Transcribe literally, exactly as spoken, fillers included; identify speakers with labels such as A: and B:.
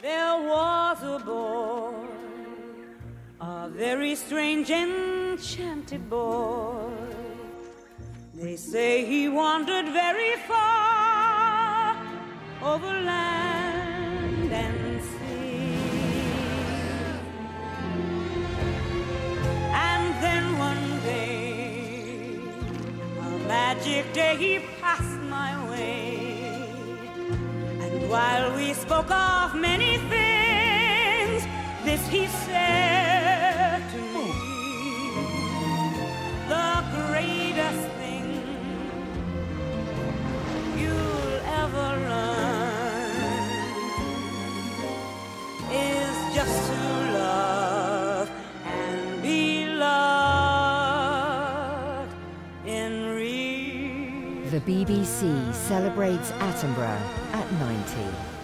A: There was a boy, a very strange, enchanted boy. They say he wandered very far over land and sea. And then one day, a magic day, he passed my way. And while we spoke of many things, this he said to me: the greatest thing you'll ever learn is just to love and be loved in real.
B: The B B C celebrates Attenborough at ninety.